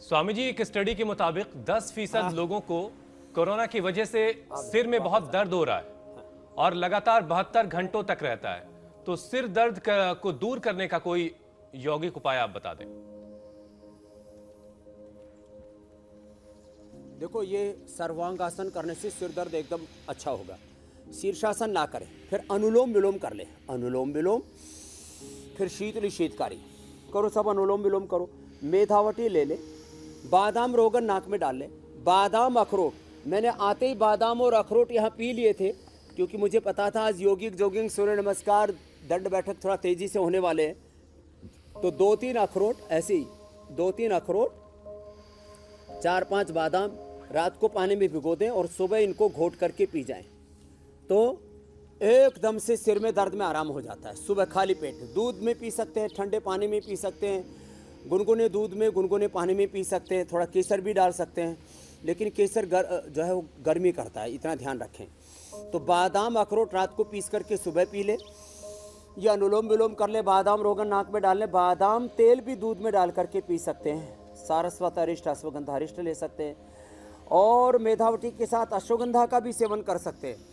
स्वामी जी, एक स्टडी के मुताबिक 10% लोगों को कोरोना की वजह से सिर में बहुत दर्द हो रहा है और लगातार 72 घंटों तक रहता है। तो सिर दर्द को दूर करने का कोई यौगिक उपाय आप बता दें। देखो, ये सर्वांगासन करने से सिर दर्द एकदम अच्छा होगा। शीर्षासन ना करें, फिर अनुलोम विलोम कर ले। अनुलोम विलोम, फिर शीतली शीतकारी करो, सब अनुलोम विलोम करो। मेधावटी ले ले, बादाम रोगन नाक में डाल ले, बादाम अखरोट। मैंने आते ही बादाम और अखरोट यहाँ पी लिए थे, क्योंकि मुझे पता था आज योगिक जोगिंग सूर्य नमस्कार दंड बैठक थोड़ा तेजी से होने वाले हैं। तो 2-3 अखरोट, ऐसे ही 2-3 अखरोट, 4-5 बादाम रात को पानी में भिगो दें और सुबह इनको घोट करके पी जाएं, तो एकदम से सिर में दर्द में आराम हो जाता है। सुबह खाली पेट दूध में पी सकते हैं, ठंडे पानी में पी सकते हैं, गुनगुने दूध में, गुनगुने पानी में पी सकते हैं, थोड़ा केसर भी डाल सकते हैं, लेकिन केसर जो है वो गर्मी करता है, इतना ध्यान रखें। तो बादाम अखरोट रात को पीस करके सुबह पी ले, या अनुलोम विलोम कर ले। बादाम रोगन नाक में डाल ले, बादाम तेल भी दूध में डाल करके पी सकते हैं। सारस्वत अरिष्ट, अश्वगंधा अरिष्ट ले सकते हैं, और मेधावटी के साथ अश्वगंधा का भी सेवन कर सकते हैं।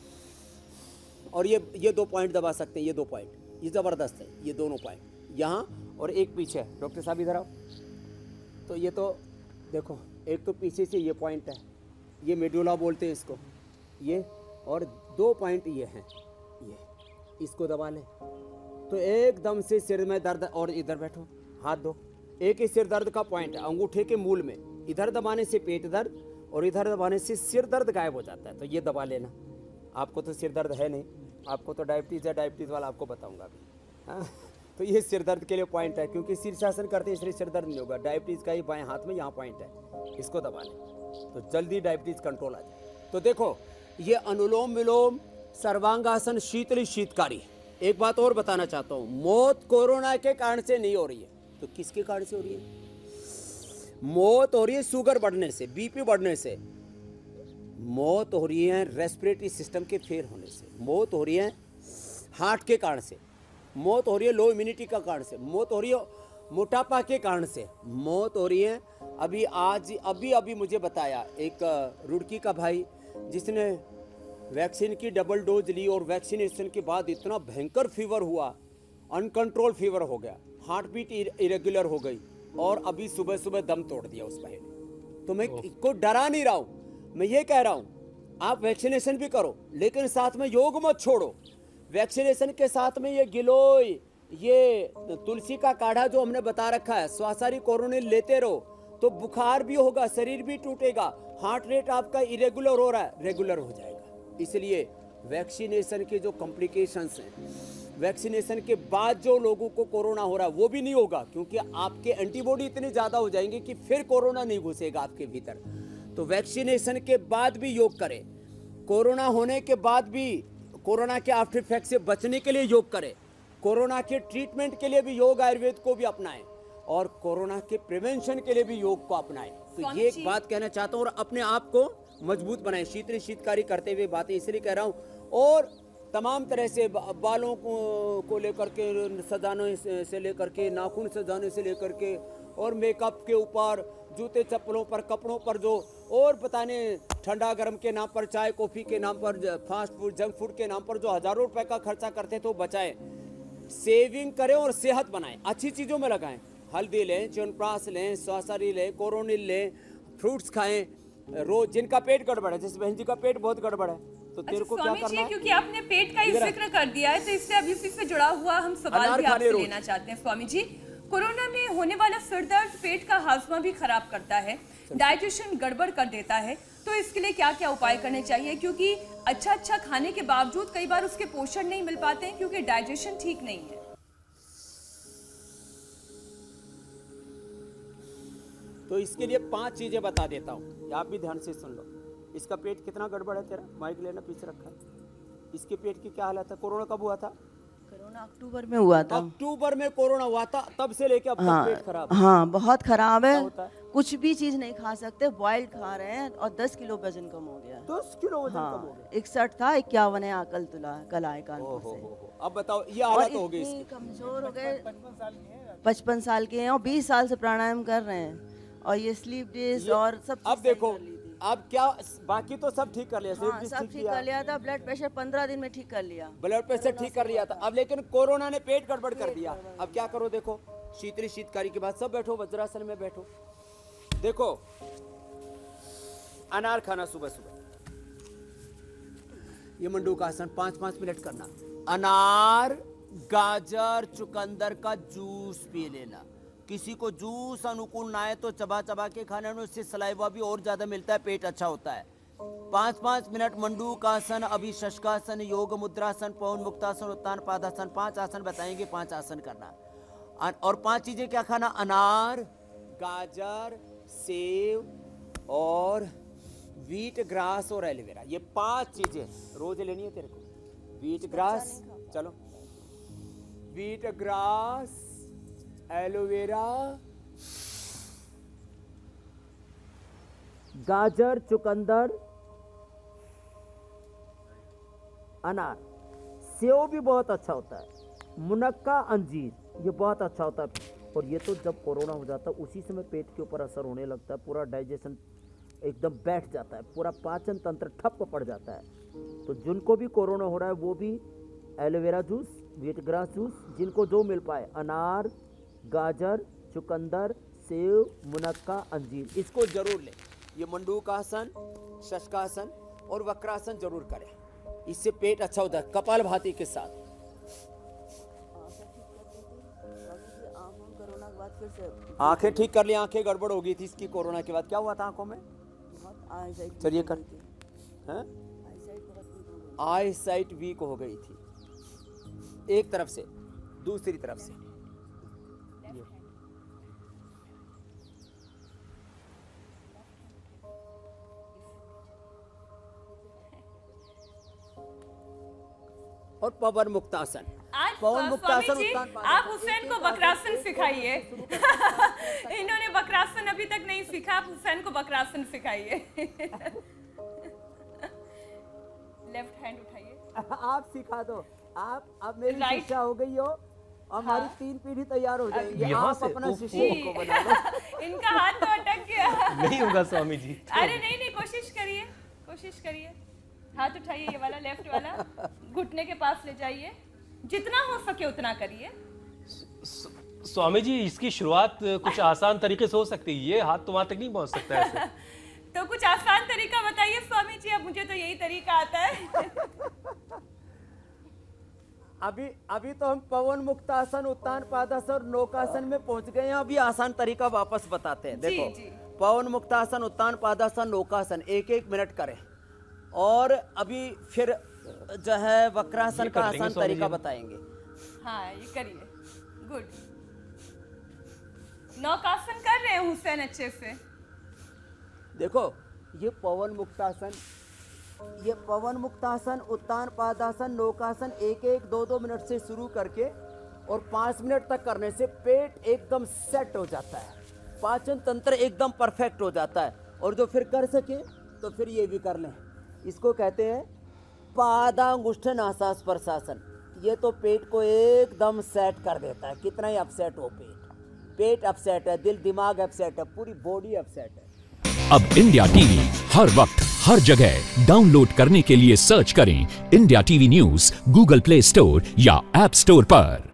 और ये 2 पॉइंट दबा सकते हैं, ये 2 पॉइंट, ये ज़बरदस्त है, ये दोनों पॉइंट यहाँ और एक पीछे। डॉक्टर साहब इधर आओ। तो ये तो देखो, एक तो पीछे से ये पॉइंट है, ये मेडुला बोलते हैं इसको, ये, और 2 पॉइंट ये हैं, ये इसको दबा लें तो एकदम से सिर में दर्द। और इधर बैठो, हाथ दो, एक ही सिर दर्द का पॉइंट है, अंगूठे के मूल में। इधर दबाने से पेट दर्द और इधर दबाने से सिर दर्द गायब हो जाता है। तो ये दबा लेना। आपको तो सिर दर्द है नहीं, आपको तो डायबिटीज़ है, डायबिटीज़ वाला आपको बताऊंगा अभी। हाँ, तो ये सिर दर्द के लिए पॉइंट है, क्योंकि शीर्षासन करते हैं इसलिए सिर दर्द नहीं होगा। डायबिटीज़ का ही बाएं हाथ में यहाँ पॉइंट है, इसको दबा लें तो जल्दी डायबिटीज़ कंट्रोल आ जाए। तो देखो, ये अनुलोम विलोम, सर्वांगासन, शीतली शीतकारी। एक बात और बताना चाहता हूँ, मौत कोरोना के कारण से नहीं हो रही है, तो किसके कारण से हो रही है? मौत हो रही है शुगर बढ़ने से, बीपी बढ़ने से, मौत हो रही है रेस्पिरेटरी सिस्टम के फेल होने से, मौत हो रही है हार्ट के कारण से, मौत हो रही है लो इम्यूनिटी का कारण से, मौत हो रही है मोटापा के कारण से, मौत हो रही है। अभी मुझे बताया एक रुड़की का भाई, जिसने वैक्सीन की डबल डोज ली और वैक्सीनेशन के बाद इतना भयंकर फीवर हुआ, अनकंट्रोल फीवर हो गया, हार्ट बीट इरेगुलर हो गई, और अभी सुबह सुबह दम तोड़ दिया उस भाई ने। तो मैं को डरा नहीं रहा हूँ, मैं ये कह रहा हूँ आप वैक्सीनेशन भी करो, लेकिन साथ में योग मत छोड़ो। वैक्सीनेशन के साथ में ये गिलोय, ये तुलसी का काढ़ा जो हमने बता रखा है, स्वासारी कोरोनिल लेते रहो, तो बुखार भी होगा, शरीर भी टूटेगा, हार्ट रेट आपका इरेगुलर हो रहा है, रेगुलर हो जाएगा। इसलिए वैक्सीनेशन के जो कॉम्प्लिकेशंस हैं, वैक्सीनेशन के बाद जो लोगों को कोरोना हो रहा है वो भी नहीं होगा, क्योंकि आपके एंटीबॉडी इतने ज़्यादा हो जाएंगे कि फिर कोरोना नहीं घुसेगा आपके भीतर। तो वैक्सीनेशन के बाद भी योग करें, कोरोना होने के बाद भी, कोरोना के आफ्टर इफेक्ट से बचने के लिए योग करें, कोरोना के ट्रीटमेंट के लिए भी योग आयुर्वेद को भी अपनाएं, और कोरोना के प्रिवेंशन के लिए भी योग को अपनाएं। तो ये एक बात कहना चाहता हूँ, और अपने आप को मजबूत बनाएं। शीतली शीतकारी करते हुए बातें इसलिए कह रहा हूँ। और तमाम तरह से बालों को लेकर के सजाने से लेकर के, नाखून सजाने से लेकर के, और मेकअप के ऊपर, जूते चप्पलों पर, कपड़ों पर, जो और पता नहीं ठंडा गर्म के नाम पर, चाय कॉफ़ी के नाम पर, फास्ट फूड जंक फूड के नाम पर जो हज़ारों रुपए का खर्चा करते तो बचाएं, सेविंग करें और सेहत बनाएं, अच्छी चीज़ों में लगाएं। हल्दी लें, च्यवनप्राश लें, स्वासारी लें, कोरोनिल लें, फ्रूट्स खाएं रोज। जिनका पेट गड़बड़ है, जैसे बहन जी का पेट बहुत गड़बड़ है, तो तेरे को क्या करना है? क्योंकि आपने पेट का ही जिक्र कर दिया है, तो इससे अभी से जुड़ा हुआ हम सवाल भी आपसे लेना चाहते हैं। स्वामी जी, कोरोना में होने वाला सिर दर्द पेट का हाजमा भी खराब करता है, डाइजेशन गड़बड़ कर देता है, तो इसके लिए क्या क्या उपाय करने चाहिए? क्योंकि अच्छा खाने के बावजूद कई बार उसके पोषण नहीं मिल पाते हैं, क्योंकि डाइजेशन ठीक नहीं है। तो इसके लिए 5 चीजें बता देता हूँ, आप भी ध्यान से सुन लो। इसका पेट कितना गड़बड़ है, तेरा माइक लेना पीछे रखा है। इसके पेट की क्या हालत है? कोरोना कब हुआ था? कोरोना अक्टूबर में हुआ था। अक्टूबर में कोरोना हुआ था, तब से लेके अब तक पेट खराब है। हाँ, बहुत खराब है, कुछ भी चीज नहीं खा सकते, बॉइल्ड खा रहे हैं, और 10 किलो वजन कम हो गया। 10 किलो वजन कम हो गया। 61 था, 51 है, कल आए कानपुर से। अब बताओ ये हालत हो गई, कमजोर हो गए, 55 साल के हैं और 20 साल से प्राणायाम कर रहे हैं, और ये स्लीप डिस्क और सब चीज़ अब सही देखो कर ली थी। अब क्या बाकी तो सब ठीक कर लिया, हाँ, सब ठीक कर लिया था। ब्लड प्रेशर 15 दिन में ठीक कर लिया। ब्लड प्रेशर ठीक कर लिया था। अब लेकिन कोरोना ने पेट गड़बड़ कर दिया। अब क्या करो, देखो शीतली शीतकारी के बाद सब बैठो, वज्रासन में बैठो। देखो अनार खाना सुबह सुबह, ये मंडूकासन 5-5 मिनट करना। अनार, गाजर, चुकंदर का जूस पी लेना। किसी को जूस अनुकूल ना है तो चबा चबा के खाने में, उससे सलाइवा भी और ज्यादा मिलता है, पेट अच्छा होता है। 5-5 मिनट मंडूकासन, अभी शशकासन, योग मुद्रासन, पवन मुक्तासन, उत्तान पादासन, 5 आसन बताएंगे, 5 आसन करना। और 5 चीजें क्या खाना, अनार, गाजर, सेव और व्हीट ग्रास और एलोवेरा। ये 5 चीजें रोज लेनी है तेरे को। व्हीट ग्रास, चलो व्हीट ग्रास, एलोवेरा, गाजर, चुकंदर, अनार, सेव भी बहुत अच्छा होता है, मुनक्का, अंजीर, ये बहुत अच्छा होता है। और ये तो जब कोरोना हो जाता है उसी समय पेट के ऊपर असर होने लगता है, पूरा डाइजेशन एकदम बैठ जाता है, पूरा पाचन तंत्र ठप पड़ जाता है। तो जिनको भी कोरोना हो रहा है वो भी aloe vera juice, wheat grass juice, जिनको जो मिल पाए, अनार, गाजर, चुकंदर, सेव, मुनक्का, अंजीर, इसको जरूर लें। ये मंडूकासन, शशकासन और वक्रासन जरूर करें, इससे पेट अच्छा होता है, कपालभाति के साथ। कोरोना के बाद फिर से आंखें ठीक कर ली, आंखें गड़बड़ हो गई थी इसकी कोरोना के बाद। क्या हुआ था आंखों में? चलिए कर, आई साइट वीक हो गई थी, एक तरफ से दूसरी तरफ से। और पवन मुक्तासन, पवन मुक्तासन, आप हुसैन को वक्रासन सिखाइए। इन्होंने वक्रासन अभी तक नहीं सीखा, आप हुसैन को वक्रासन सिखाइए। लेफ्ट हैंड उठाइए। आप सिखा दो, आप अब मेरी शिक्षा हो गई हो, हमारी 3 पीढ़ी तैयार हो जाएगी। आप अपना शिष्य को बना लो। इनका हाथ तो अटक गया। नहीं होगा स्वामी जी। अरे नहीं, कोशिश करिए, कोशिश करिए। हाथ उठाइए, ये वाला लेफ्ट वाला, घुटने के पास ले जाइए, जितना हो सके उतना करिए। स्वामी जी इसकी शुरुआत कुछ आसान तरीके से हो सकती है, ये हाथ तो वहां तक नहीं पहुंच सकता है ऐसे। तो कुछ आसान तरीका बताइए स्वामी जी, अब मुझे तो यही तरीका आता है। अभी तो हम पवन मुक्तासन, उत्तान पादासन और नौकासन में पहुंच गए हैं। अभी आसान तरीका वापस बताते हैं। देखो जी। पवन मुक्तासन, उत्तान पादासन, नौकासन 1-1 मिनट करें। और अभी फिर जो है वक्रासन का आसान तरीका बताएंगे। हाँ ये करिए, गुड। नौकासन कर रहे हैं हुसैन अच्छे से। देखो ये पवन मुक्तासन, उत्तान पादासन, नौकासन 1-1, 2-2 मिनट से शुरू करके और 5 मिनट तक करने से पेट एकदम सेट हो जाता है, पाचन तंत्र एकदम परफेक्ट हो जाता है। और जो फिर कर सके तो फिर ये भी कर लें, इसको कहते हैं पादांगुष्ठ नासास्पर्शासन। ये तो पेट को एकदम सेट कर देता है, कितना ही अपसेट हो पेट अपसेट है, दिल दिमाग अपसेट है, पूरी बॉडी अपसेट है। अब इंडिया टीवी हर वक्त हर जगह डाउनलोड करने के लिए सर्च करें India TV news Google Play Store या ऐप स्टोर पर।